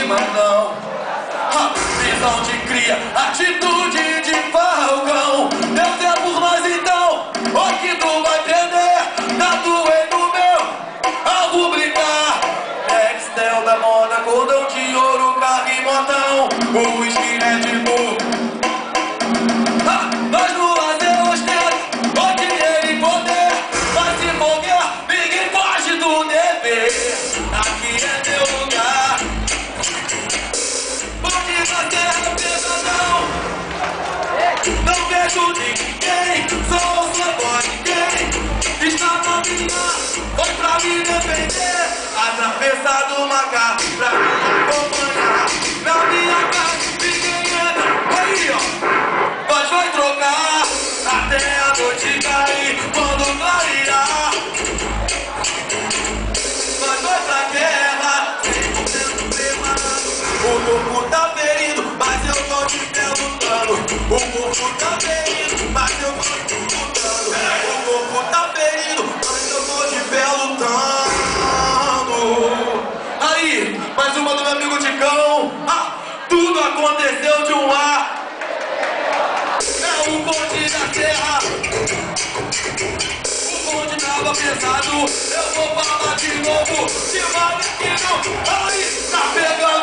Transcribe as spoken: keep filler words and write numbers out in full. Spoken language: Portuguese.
mandão. Ha, visão de cria, atitude de falcão. Deus é por nós então, o que tu vai perder? Tá doendo no meu, ao publicar. Nextel da moda, cordão de ouro, carro e motão. O whisky é de novo. Nós no lazer ostenta o dinheiro e poder. Mas se morrer, ninguém foge do dever. Aqui é teu lugar. Porque na terra pesadão. Não vejo ninguém, sou o sabor de quem está na minha, foi pra me defender. Atravessado uma carro pra me acompanhar. Na minha casa ninguém entra. Aí ó, nós vai trocar até a noite cair. Quando clarear, nós vai pra guerra cem por cento preparado. O corpo tá ferido, mas eu tô de pé lutando. O corpo tá ferido, mas eu tô de pé lutando. O corpo tá ferido, mas eu tô de pé lutando. Aí, mais uma do meu amigo Ticão. Ah, tudo aconteceu de um ar. É o bonde da terra. O bonde tava pesado. Eu vou falar de novo. De que não. Aí, tá pegando.